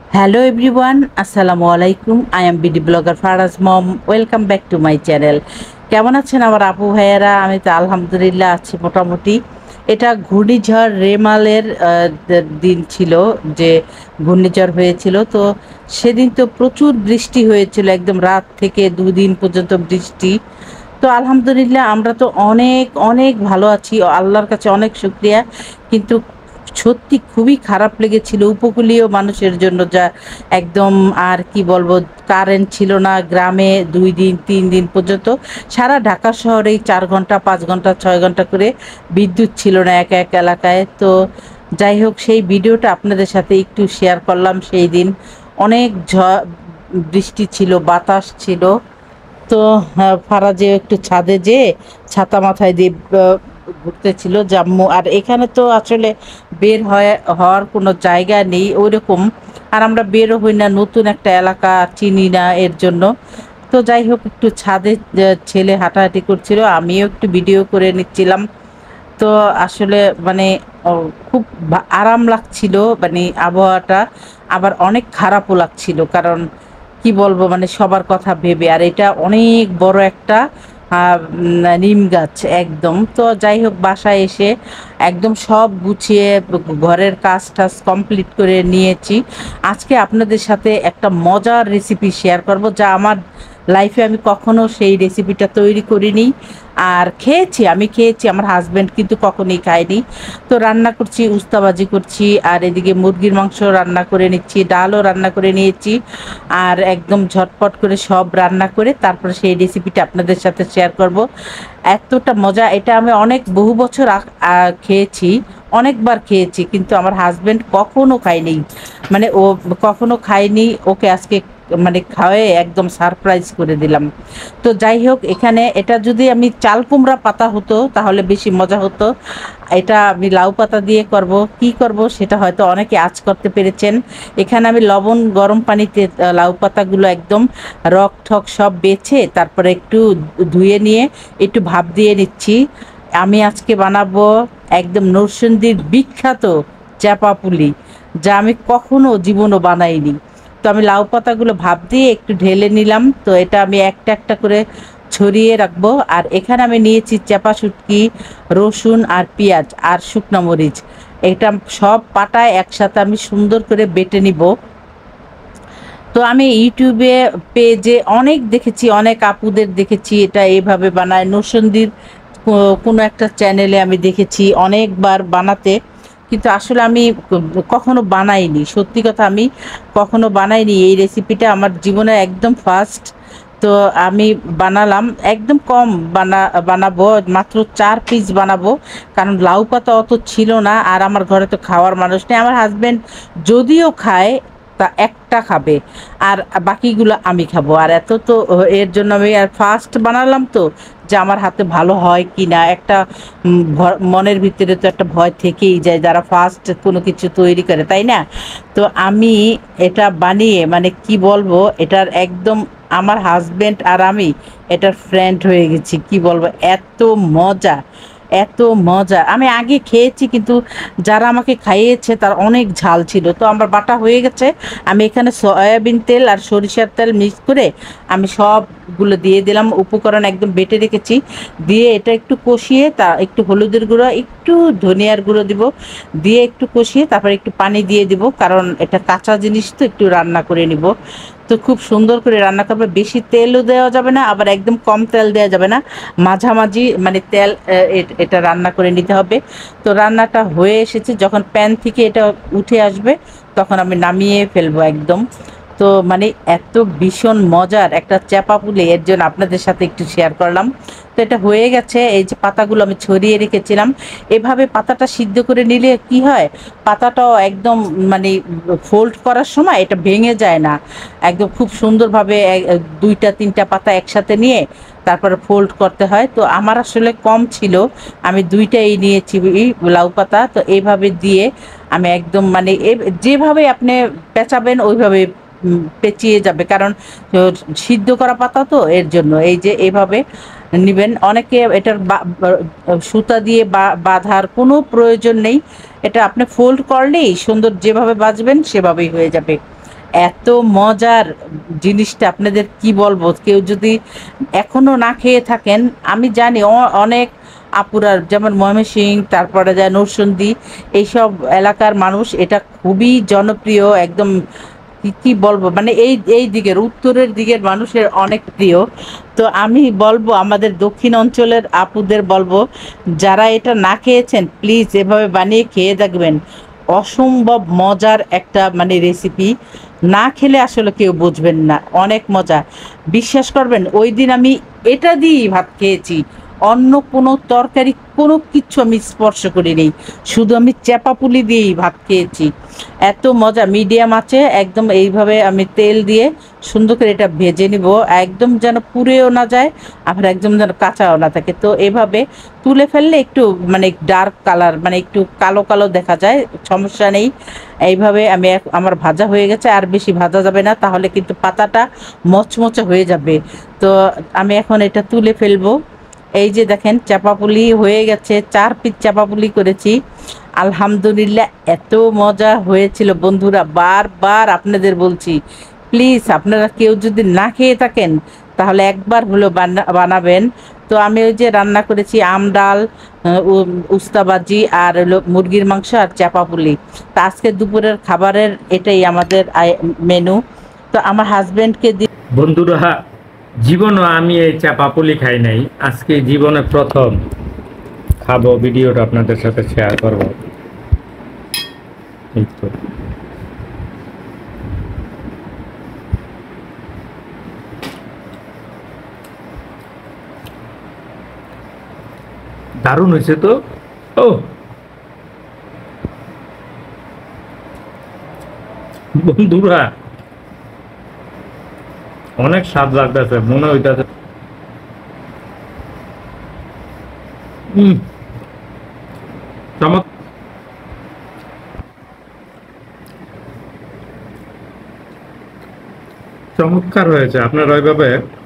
Hello everyone, Assalamu alaikum. I am BD blogger Faraz Mom. Welcome back to my channel. কেমন আছেন আমার আপু ভাইয়েরা? আমি তো আলহামদুলিল্লাহ আছি মোটামুটি। এটা ঘূর্ণিঝড় রেমালের দিন ছিল, যে ঘূর্ণিঝড় হয়েছিল। তো সেদিন তো প্রচুর বৃষ্টি হয়েছিল, একদম রাত থেকে দুদিন পর্যন্ত বৃষ্টি। তো আলহামদুলিল্লাহ আমরা তো অনেক অনেক ভালো আছি, আল্লাহর কাছে অনেক শুকরিয়া। কিন্তু সত্যি খুবই খারাপ লেগেছিল উপকূলীয় মানুষের জন্য, যা একদম আর কি বলবো, কারেন্ট ছিল না গ্রামে 2 দিন 3 দিন পর্যন্ত। সারা ঢাকা শহরেই 4 ঘন্টা 5 ঘন্টা 6 ঘন্টা করে বিদ্যুৎ ছিল না এক এক এলাকায়। তো যাই হোক, সেই ভিডিওটা আপনাদের সাথে একটু শেয়ার করলাম। সেই দিন অনেক বৃষ্টি ছিল, বাতাস ছিল। তো ফারাজে একটু ছাদে যেয়ে ছাতা মাথায় দিয়ে ঘুরতেছিল জাম্মু। আর এখানে তো আসলে হওয়ার কোনো জায়গা নেই ওইরকম। আর আমরা বেরও হই না, নতুন একটা এলাকা চিনি না এর জন্য। তো যাই হোক, একটু ছাদে ছেলে হাঁটাহাঁটি করছিল, আমিও একটু ভিডিও করে নিচ্ছিলাম। তো আসলে মানে ও, খুব আরাম লাগছিল, মানে আবহাওয়াটা। আবার অনেক খারাপও লাগছিল, কারণ কি বলবো, মানে সবার কথা ভেবে। আর এটা অনেক বড় একটা নিম গাছ একদম। তো যাই হোক, বাসায় এসে একদম সব গুছিয়ে ঘরের কাজ টাজ কমপ্লিট করে নিয়েছি। আজকে আপনাদের সাথে একটা মজার রেসিপি শেয়ার করব, যা আমার লাইফে আমি কখনো সেই রেসিপিটা তৈরি করিনি। আর আমি খেয়েছি, আমার হাজব্যান্ড কিন্তু কখনোই খায়নি। তো রান্না করছি, উস্তাবাজি করছি, আর এদিকে মুরগির মাংস রান্না করে নিচ্ছি, ডালও রান্না করে নিয়েছি। আর একদম ঝটপট করে সব রান্না করে তারপরে সেই রেসিপিটা আপনাদের সাথে শেয়ার করব। এতটা মজা, এটা আমি অনেক বহু বছর খেয়েছি, অনেকবার খেয়েছি, কিন্তু আমার হাজব্যান্ড কখনো খায়নি। মানে ও কখনো খায়নি, ওকে আজকে মানে খাওয়ায়ে একদম সারপ্রাইজ করে দিলাম। তো যাই হোক, এখানে এটা যদি আমি চাল কুমড়া পাতা হতো তাহলে বেশি মজা হতো। এটা আমি লাউ পাতা দিয়ে করব। কি করব সেটা হয়তো অনেকে আঁচ করতে পেরেছেন। এখানে আমি লবণ গরম পানিতে লাউ পাতাগুলো একদম রক ঠক সব বেছে তারপরে একটু ধুয়ে নিয়ে একটু ভাপ দিয়ে নিচ্ছি। আমি আজকে বানাবো একদম নরসিংদীর বিখ্যাত চাপা পুলি, যা আমি কখনো জীবনও বানাইনি। তো আমি লাউ পাতাগুলো ভাপ দিয়ে একটু ঢেলে নিলাম। তো এটা আমি একটা একটা করে ছড়িয়ে রাখবো। আর এখানে আমি নিয়েছি চাপা শুটকি, রসুন আর পেঁয়াজ আর শুকনো মরিচ। এটা সব পাটায় একসাথে আমি সুন্দর করে বেটে নিব। তো আমি ইউটিউবে পেজে অনেক দেখেছি, অনেক আপুদের দেখেছি এটা এইভাবে বানায়। নরসিংদীর কোনো একটা চ্যানেলে আমি দেখেছি অনেকবার বানাতে, কিন্তু আসলে আমি কখনো বানাইনি। সত্যি কথা, আমি কখনো বানাইনি। এই রেসিপিটা আমার জীবনে একদম ফার্স্ট। তো আমি বানালাম, একদম কম বানাবো, মাত্র 4 পিস বানাবো। কারণ লাউ পাতা অত ছিল না, আর আমার ঘরে তো খাওয়ার মানুষ নেই। আমার হাজব্যান্ড যদিও খায়, তা একটা খাবে, আর বাকিগুলো আমি খাবো। আর এত তো এর জন্য আমি আর ফার্স্ট বানালাম, তো যে আমার হাতে ভালো হয় কি না একটা মনের ভিতরে তো একটা ভয় থেকেই যায়, যারা ফার্স্ট কোনো কিছু তৈরি করে, তাই না? তো আমি এটা বানিয়ে মানে কি বলবো, এটার একদম আমার হাজবেন্ড আর আমি এটার ফ্রেন্ড হয়ে গেছি। কি বলবো, এত মজা, এত মজা। আমি আগে খেয়েছি, কিন্তু যারা আমাকে খাইয়েছে তার অনেক ঝাল ছিল। তো আমার বাটা হয়ে গেছে। আমি এখানে সয়াবিন তেল আর সরিষার তেল মিক্স করে আমি সবগুলো দিয়ে দিলাম, উপকরণ একদম বেটে রেখেছি। দিয়ে এটা একটু কষিয়ে, তা একটু হলুদের গুঁড়ো, একটু ধনিয়ার গুঁড়ো দিব, দিয়ে একটু কষিয়ে তারপরে একটু পানি দিয়ে দিব, কারণ এটা কাঁচা জিনিস তো একটু রান্না করে নিব। তো খুব সুন্দর করে রান্না করবে, বেশি তেলও দেওয়া যাবে না, আবার একদম কম তেল দেওয়া যাবে না, মাঝামাঝি মানে তেল এটা রান্না করে নিতে হবে। তো রান্নাটা হয়ে এসেছে, যখন প্যান থেকে এটা উঠে আসবে তখন আমি নামিয়ে ফেলবো একদম। তো মানে এত ভীষণ মজার একটা চাপা পুলি, এর জন্য আপনাদের সাথে একটু শেয়ার করলাম। তো এটা হয়ে গেছে, এই যে পাতাগুলো আমি ছড়িয়ে রেখেছিলাম, এভাবে পাতাটা সিদ্ধ করে নিলে কি হয়, পাতাটাও একদম মানে ফোল্ড করার সময় এটা ভেঙে যায় না, একদম খুব সুন্দরভাবে 2টা 3টা পাতা একসাথে নিয়ে তারপরে ফোল্ড করতে হয়। তো আমার আসলে কম ছিল, আমি 2টাই নিয়েছি লাউ পাতা। তো এইভাবে দিয়ে আমি একদম মানে যেভাবে আপনি পেঁচাবেন ওইভাবে পেঁচিয়ে যাবে, কারণ সিদ্ধ করা পাতা তো এর জন্য এই যে এইভাবে নেবেন। অনেকে এটার সুতা দিয়ে বাঁধার কোনো প্রয়োজন নেই, এটা আপনি ফোল্ড করলেই সুন্দর যেভাবে বাজবেন সেভাবেই হয়ে যাবে। এত মজার জিনিসটা আপনাদের কি বলবো, কেউ যদি এখনো না খেয়ে থাকেন, আমি জানি অনেক আপুরা যেমন ময়মনসিংহ, তারপরে যায় নরসিংদী, এইসব এলাকার মানুষ এটা খুবই জনপ্রিয় একদম। কি বলবো, মানে এই এই দিকের উত্তরের দিকের মানুষের অনেক প্রিয়। তো আমি বলবো আমাদের দক্ষিণ অঞ্চলের আপুদের বলবো, যারা এটা না খেয়েছেন প্লিজ এভাবে বানিয়ে খেয়ে দেখবেন। অসম্ভব মজার একটা মানে রেসিপি, না খেলে আসলে কেউ বুঝবেন না, অনেক মজা। বিশ্বাস করবেন ওই দিন আমি এটা দিয়েই ভাত খেয়েছি, অন্য কোনো তরকারি কোনো কিচ্ছু আমি স্পর্শ করিনি, শুধু আমি চ্যাপা পুলি দিয়েই ভাত খেয়েছি। এত মজা, মিডিয়াম আছে একদম, এইভাবে আমি তেল দিয়ে সুন্দর করে এটা ভেজে নিব, একদম যেন পুড়েও না যায়, আবার একদম যেন কাঁচাও না থাকে। তো এভাবে তুলে ফেললে একটু মানে ডার্ক কালার, মানে একটু কালো কালো দেখা যায়, সমস্যা নেই। এইভাবে আমি আমার ভাজা হয়ে গেছে, আর বেশি ভাজা যাবে না, তাহলে কিন্তু পাতাটা মচমচে হয়ে যাবে। তো আমি এখন এটা তুলে ফেলবো। এই যে দেখেন চাপাপুলি হয়ে গেছে, 4 পিস চাপাপুলি করেছি। আলহামদুলিল্লাহ এত মজা হয়েছিল বন্ধুরা, বারবার আপনাদের বলছি প্লিজ আপনারা কেউ যদি না খেয়ে থাকেন তাহলে একবার হলো বানাবেন। তো আমি ওই যে রান্না করেছি আম ডাল, উস্তাবাজি, আর হলো মুরগির মাংস আর চাপাপুলি। তা আজকে দুপুরের খাবারের এটাই আমাদের মেনু। তো আমার হাজবেন্ডকে বন্ধুরা, জীবনও আমি এই চা পাপুলি খাই নাই, আজকে জীবনে প্রথম খাবো, ভিডিওটা আপনাদের সাথে শেয়ার করব। এই তো দারুণ হয়েছে তো। ও বন্ধুরা, অনেক স্বাদ লাগতেছে, মনে হইতেছে চমৎকার হয়েছে। আপনারা ওইভাবে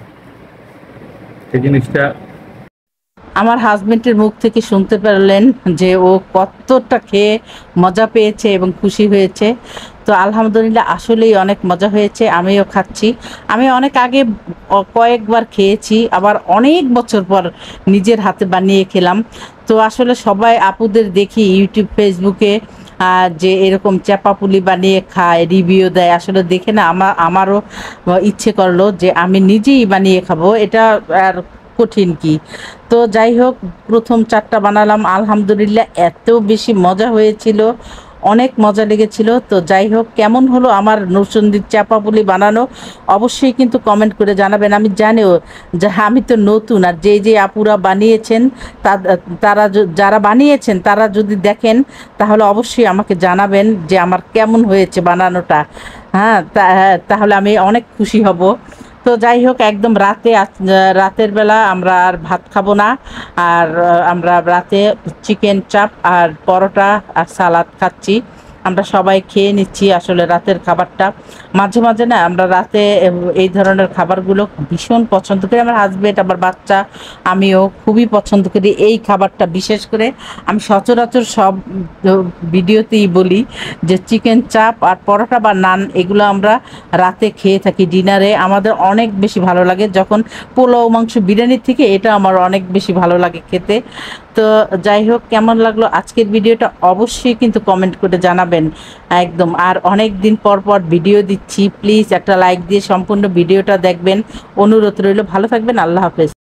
এই জিনিসটা আমার হাজবেন্ডের মুখ থেকে শুনতে পারলেন যে ও কতটা খেয়ে মজা পেয়েছে এবং খুশি হয়েছে। তো আলহামদুলিল্লাহ আসলেই অনেক মজা হয়েছে, আমিও খাচ্ছি। আমি অনেক আগে কয়েকবার খেয়েছি, আবার অনেক বছর পর নিজের হাতে বানিয়ে খেলাম। তো আসলে সবাই আপুদের দেখি ইউটিউব ফেসবুকে যে এরকম চাপাপুলি বানিয়ে খায়, রিভিউ দেয়, আসলে দেখে না আমারও ইচ্ছে করলো যে আমি নিজেই বানিয়ে খাবো, এটা আর কঠিন কি। তো যাই হোক, প্রথম 4টা বানালাম, আলহামদুলিল্লাহ এত বেশি মজা হয়েছিল, অনেক মজা লেগেছিল। তো যাই হোক, কেমন হলো আমার নরসিংদীর চাপাপুলি বানানো অবশ্যই কিন্তু কমেন্ট করে জানাবেন। আমি জানিও যে আমি তো নতুন, আর যে আপুরা বানিয়েছেন তারা যারা বানিয়েছেন তারা যদি দেখেন তাহলে অবশ্যই আমাকে জানাবেন যে আমার কেমন হয়েছে বানানোটা। হ্যাঁ, তাহলে আমি অনেক খুশি হব। তো যাই হোক, একদম রাতের বেলা আমরা আর ভাত খাবো না, আর আমরা রাতে চিকেন চাপ আর পরোটা আর সালাদ খাচ্ছি। আমরা সবাই খেয়ে নিচ্ছি আসলে রাতের খাবারটা। মাঝে মাঝে না আমরা রাতে এই ধরনের খাবারগুলো ভীষণ পছন্দ করি, আমার হাজবেন্ড, আমার বাচ্চা, আমিও খুবই পছন্দ করি এই খাবারটা। বিশেষ করে আমি সচরাচর সব ভিডিওতেই বলি যে চিকেন চাপ আর পরোটা বা নান এগুলো আমরা রাতে খেয়ে থাকি ডিনারে, আমাদের অনেক বেশি ভালো লাগে। যখন পোলাও মাংস বিরিয়ানির থেকে এটা আমার অনেক বেশি ভালো লাগে খেতে। তো যাই হোক, কেমন লাগলো আজকের ভিডিওটা অবশ্যই কিন্তু কমেন্ট করে জানাবেন একদম। আর অনেক দিন পর পর ভিডিও দিচ্ছি, প্লিজ একটা লাইক দিয়ে সম্পূর্ণ ভিডিওটা দেখবেন, অনুরোধ রইল। ভালো থাকবেন, আল্লাহ হাফেজ।